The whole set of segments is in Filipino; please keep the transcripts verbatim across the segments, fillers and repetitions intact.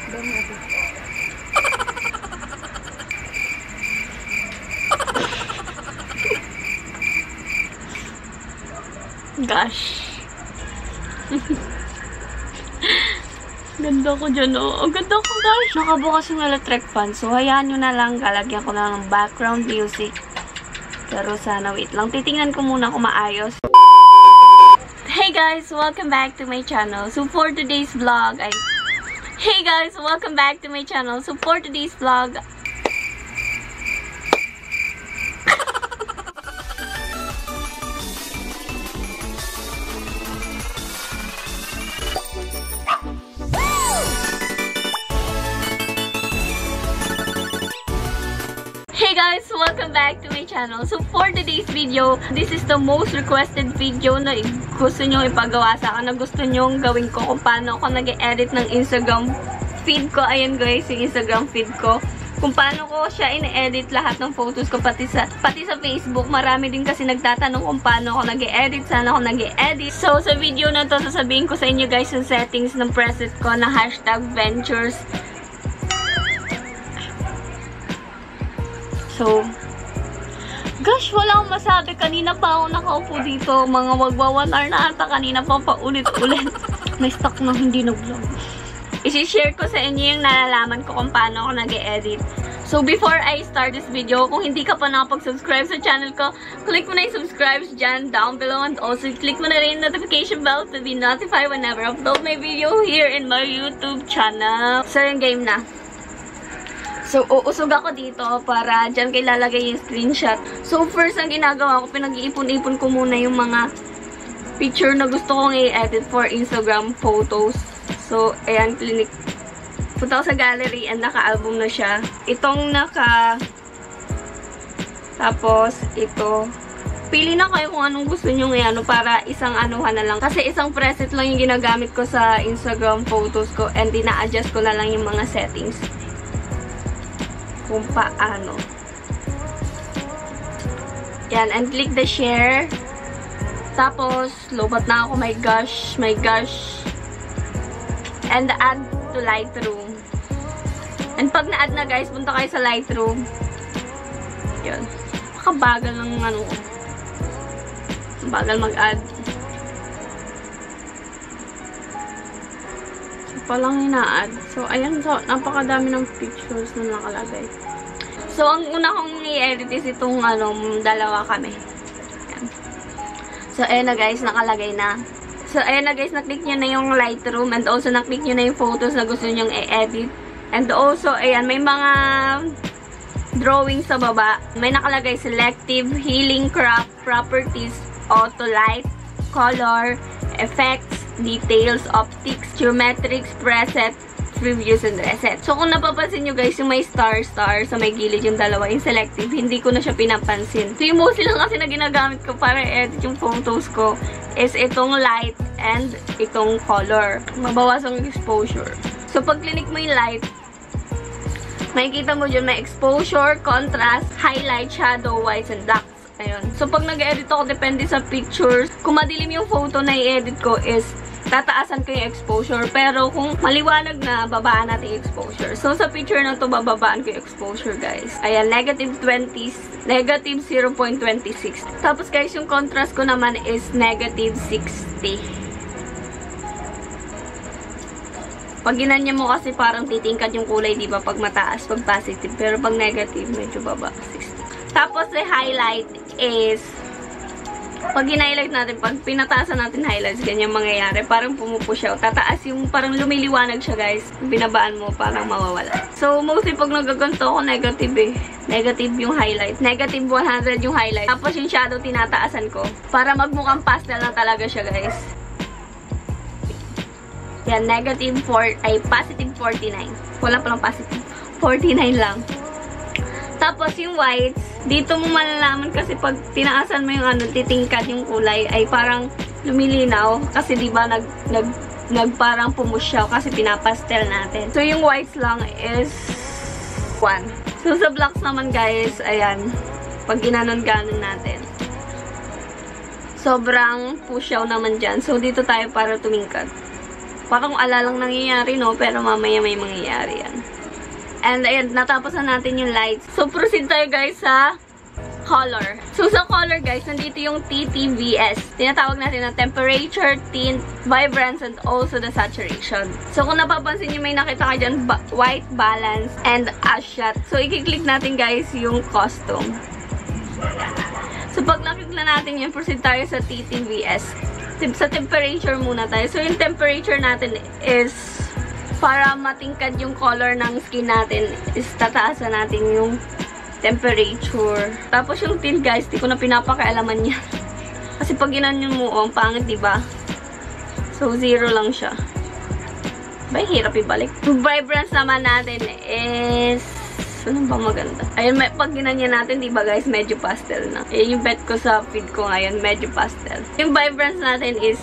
Gosh. Ganda ko dyan, oh. Ang ganda ko, gosh. Nakabukas yung electric fan. So, hayaan nyo na lang. Galagyan ko na ng background music. Pero sana, wait lang. Titingnan ko muna kung maayos. Hey guys! Welcome back to my channel. So, for today's vlog, ay... Hey guys! Welcome back to my channel. So, for today's vlog... Hey guys! Welcome back to my channel. So for today's video, this is the most requested video na gusto nyo ipagawa sa akin, na gusto nyo gawin ko kung paano ako nag-edit ng Instagram feed ko. Ayan guys, yung Instagram feed ko. Kung paano ko siya in-edit lahat ng photos ko, pati sa, pati sa Facebook. Marami din kasi nagtatanong kung paano ako nag-edit, saan ako nag-edit. So sa video na to, sasabihin ko sa inyo guys yung settings ng preset ko na hashtag ventures. So, gosh, wala akong masabi. Kanina pa ako nakaupo dito. Mga wagwa-one hour na ata. Kanina pa paulit-ulit. May stock na hindi nag-vlog. I-share ko sa inyo yung nalalaman ko kung paano ako nag-e-edit. So, before I start this video, kung hindi ka pa nakapag-subscribe sa channel ko, click mo na yung subscribe dyan down below, and also click mo na rin yung notification bell to be notified whenever I upload my video here in my YouTube channel. So, yung game na. So, uusog ako dito para dyan kayo lalagay yung screenshot. So, first ang ginagawa ko, pinag-iipon-ipon ko muna yung mga picture na gusto kong i-edit for Instagram photos. So, ayan, clinic. Punta ko sa gallery and naka-album na siya. Itong naka... Tapos, ito. Pili na kayo kung anong gusto nyo ngayon para isang anuhan na lang. Kasi isang preset lang yung ginagamit ko sa Instagram photos ko and dina-adjust ko na lang yung mga settings. Kung paano. Yan, and click the share. Tapos, lobat na ako. My gosh, my gosh. And add to Lightroom. And pag na-add na guys, punta kayo sa Lightroom. Yan. Makabagal ng ano. Bagal mag-add. Palang ina-add. So, ayan. So, napakadami ng pictures na nakalagay. So, ang una kong i-edit is itong, ano, dalawa kami. Ayan. So, ayan na guys, nakalagay na. So, ayan na guys, naklik nyo na yung Lightroom, and also naklik nyo na yung photos na gusto nyong i-edit. And also, ayan, may mga drawing sa baba. May nakalagay selective, healing, crop, properties, auto light, color, effects, details, optics, geometrics, preset, previews, and reset. So, kung napapansin nyo guys, yung may star-star sa may gilid yung dalawa, yung selective, hindi ko na siya pinapansin. So, yung mostly lang kasi na ginagamit ko para edit yung photos ko is itong light and itong color. Mabawasan yung exposure. So, pag clinic mo yung light, makikita mo dyan may exposure, contrast, highlight, shadow, whites, and blacks. Ayun. So, pag nag-edit ako, depende sa pictures. Kung madilim yung photo na i-edit ko is tataasan ko yung exposure. Pero kung maliwanag na, babaan natin yung exposure. So, sa picture na to, bababaan ko yung exposure, guys. Ayan, negative twenty, negative zero point two six. Tapos, guys, yung contrast ko naman is negative sixty. Pag ginanya mo kasi parang titingkad yung kulay, di ba? Pag mataas, pag positive. Pero pag negative, medyo baba. sixty. Tapos, the highlight is... Pag in-highlight natin, pag pinataasan natin highlights, ganyan mangyayari. Parang pumupush out. Tataas yung parang lumiliwanag siya, guys. Binabaan mo, parang mawawala. So, mostly pag nagaganto ako, negative eh. Negative yung highlight. Negative one hundred yung highlight. Tapos yung shadow, tinataasan ko. Para magmukhang pastel na talaga siya, guys. Yan, negative four, ay positive forty-nine. Wala palang positive. forty-nine lang. Tapos yung whites, dito mo malalaman kasi pag tinaasan mo yung ano, titingkad yung kulay, ay parang lumilinaw. Kasi diba nag, nag, nag parang pumusyaw kasi pinapastel natin. So yung whites lang is one. So sa blacks naman guys, ayan, pag ginanon-ganon natin, sobrang pusyaw naman dyan. So dito tayo para tumingkad. Parang ala lang nangyayari, no? Pero mamaya may mangyayari yan. And ayun, natapos na natin yung lights. So, proceed tayo guys sa color. So, sa color guys, nandito yung T T V S. Tinatawag natin na temperature, tint, vibrance, and also the saturation. So, kung napapansin nyo, may nakita ka dyan, ba white balance and ash shot. So, i-click natin guys yung custom. So, pag nakiklik na natin yun, proceed tayo sa T T V S. Sa temperature muna tayo. So, yung temperature natin is para matingkad yung color ng skin natin is tataasan natin yung temperature. Tapos yung tint guys, di ko na pinapakialaman yan. Kasi pag ginanyan mo, oh, ang pangit, diba? So, zero lang siya. Ba, hirap ibalik. Yung vibrance naman natin is ano ba maganda? Ayun, may, pag ginanyan natin, diba guys, medyo pastel na. Ayun yung bet ko sa feed ko ngayon, medyo pastel. Yung vibrance natin is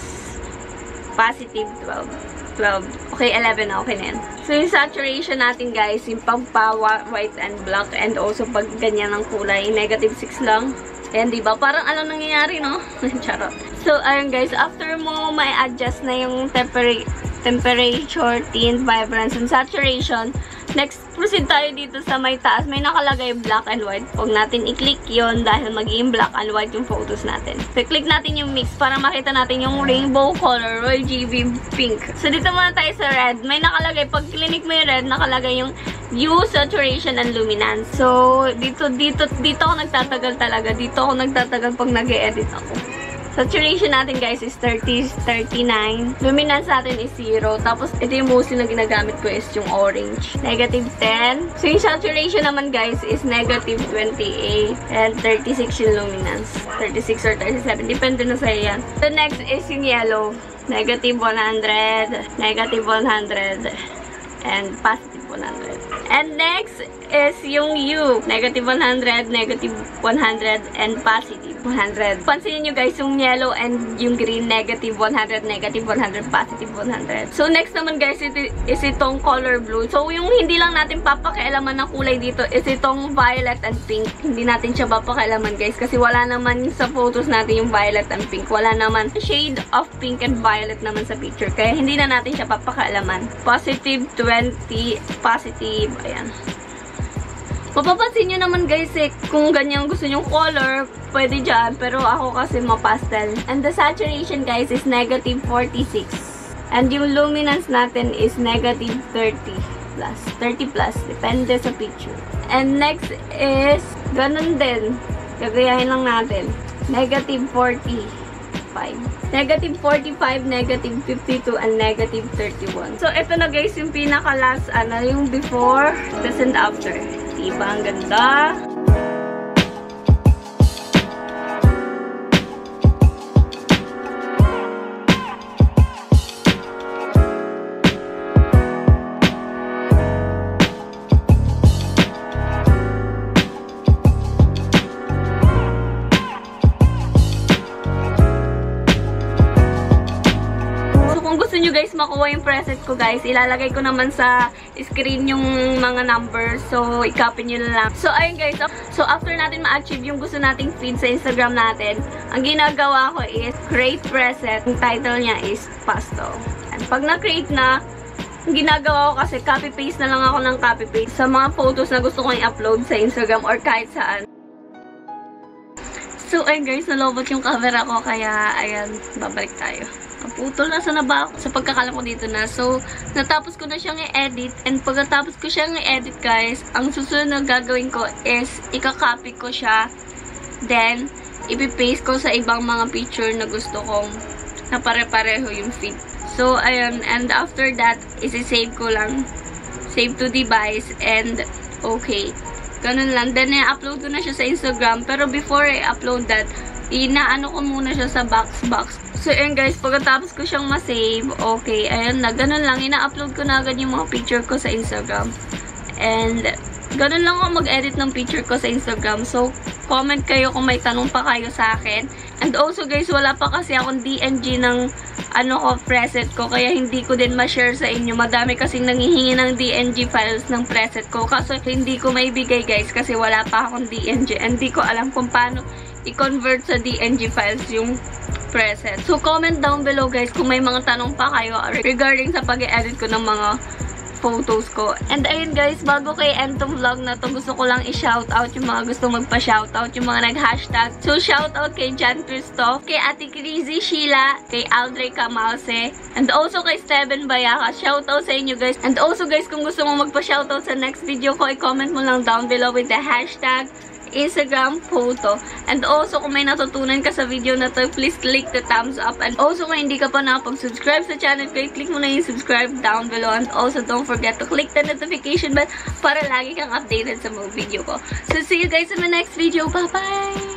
positive twelve. twelve. Okay, eleven na. Okay na yan. So, yung saturation natin guys, yung pagpa white and black and also pag ganyan ng kulay, negative six lang. Ayan, diba? Parang ano nangyayari, no? Charot. So, ayun guys, after mo may adjust na yung temperature, temperature, tint, vibrance, and saturation, next, proceed tayo dito sa may taas. May nakalagay black and white. Huwag natin i-click yun dahil magiging black and white yung photos natin. So, click natin yung mix para makita natin yung rainbow color, R G B pink. So, dito muna tayo sa red. May nakalagay. Pag clinic mo yung red, nakalagay yung hue, saturation, and luminance. So, dito, dito, dito ako nagtatagal talaga. Dito ako nagtatagal pag nag-e-edit ako. Saturation natin guys is thirty, thirty-nine. Luminance natin is zero. Tapos, ito yung mostly na ginagamit ko is yung orange. Negative ten. So, yung saturation naman guys is negative twenty-eight. And thirty-six yung luminance. thirty-six or thirty-seven. Depende na sa'yo yan. The next is yung yellow. Negative one hundred. Negative one hundred. And positive one hundred. And next is yung hue. Negative one hundred, negative one hundred, and positive one hundred. Pansinin nyo guys, yung yellow and yung green, negative one hundred, negative one hundred, positive one hundred. So next naman guys, it is itong color blue. So yung hindi lang natin papakialaman na kulay dito is itong violet and pink. Hindi natin siya papakialaman guys kasi wala naman sa photos natin yung violet and pink. Wala naman shade of pink and violet naman sa picture. Kaya hindi na natin siya papakialaman. Positive twenty, positive, ayan. Mapapansin nyo naman guys eh, kung ganyan gusto nyong color, pwede dyan. Pero ako kasi mapastel. And the saturation guys is negative forty-six. And yung luminance natin is negative thirty plus. thirty plus. Depende sa picture. And next is, ganun din. Gagayahin lang natin. Negative forty-five. Negative forty-five, negative fifty-two, and negative thirty-one. So, ito na guys yung pinaka-last, ano, yung before, this and after. Diba? Ang ganda. Nyo guys makuha yung preset ko guys, ilalagay ko naman sa screen yung mga numbers, so i-copy nyo na lang. So ayun guys, so after natin ma-achieve yung gusto nating feed sa Instagram natin, ang ginagawa ko is create preset. Yung title niya is pastel. And pag na-create na, ang ginagawa ko kasi copy-paste na lang ako ng copy-paste sa mga photos na gusto kong i-upload sa Instagram or kahit saan. So ayun guys, nalobot yung camera ko kaya ayan, babalik tayo. Naputol na sa naba ako sa pagkakalam ko dito na. So, natapos ko na siyang i-edit. And pagkatapos ko siyang i-edit guys, ang susunod na gagawin ko is ika-copy ko siya. Then, ipipaste ko sa ibang mga picture na gusto kong na pare-pareho yung feed. So, ayun. And after that, isi-save ko lang. Save to device. And, okay. Ganun lang. Then, i-upload ko na siya sa Instagram. Pero before I upload that, inaano ko muna siya sa box-box. So, ayun guys, pagkatapos ko siyang ma-save, okay, ayun na, ganun lang, ina-upload ko na agad yung mga picture ko sa Instagram. And, ganun lang ako mag-edit ng picture ko sa Instagram. So, comment kayo kung may tanong pa kayo sa akin. And also guys, wala pa kasi akong D M G ng, ano ko, preset ko, kaya hindi ko din ma-share sa inyo. Madami kasing nangihingi ng D M G files ng preset ko. Kaso, hindi ko maibigay guys, kasi wala pa akong D M G. And hindi ko alam kung paano i-convert sa D N G files yung preset. So, comment down below guys kung may mga tanong pa kayo regarding sa pag-edit ko ng mga photos ko. And ayun guys, bago kay end tong vlog na to, gusto ko lang i-shoutout yung mga gusto magpa-shoutout, yung mga nag-hashtag. So, shoutout kay Jan Christoph, kay Ate Crazy Sheila, kay Aldrey Camalse, and also kay Steven Bayaka. Shoutout sa inyo guys. And also guys, kung gusto mo magpa-shoutout sa next video ko, i-comment mo lang down below with the hashtag Instagram photo. And also, kung may natutunan ka sa video na to, please click the thumbs up. And also, kung hindi ka pa nakapag-subscribe sa channel ko, click mo na yung subscribe down below. And also, don't forget to click the notification bell para lagi kang updated sa mga video ko. So, see you guys in my next video. Bye-bye!